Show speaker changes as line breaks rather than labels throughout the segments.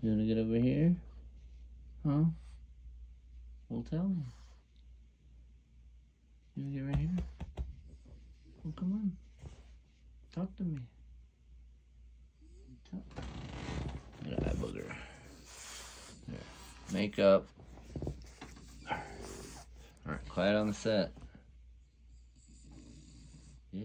You wanna get over here? Huh? Well, tell me. You wanna get right here? Well, come on. Talk to me. Look at that booger. There. Makeup. Alright, quiet on the set. Yeah.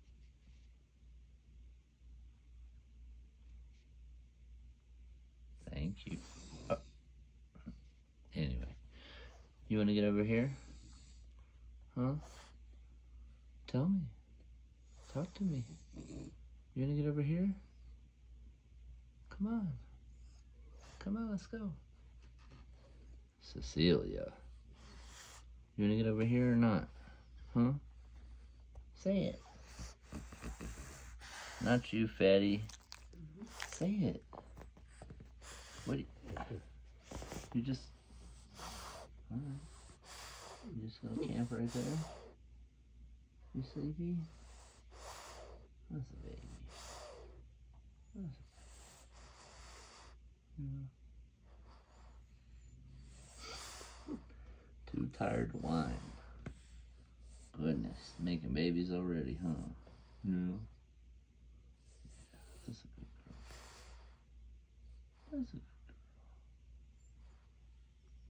Thank you. Oh. Anyway. You wanna get over here? Huh? Tell me. Talk to me. You wanna get over here? Come on. Come on, let's go. Cecilia. You wanna get over here or not? Huh? Say it. Not you, fatty. Say it. What do you just... Alright. You just gonna camp right there? You sleepy? That's a baby. That's a... Too tired to whine. Goodness, making babies already, huh? No. That's a good girl. That's a good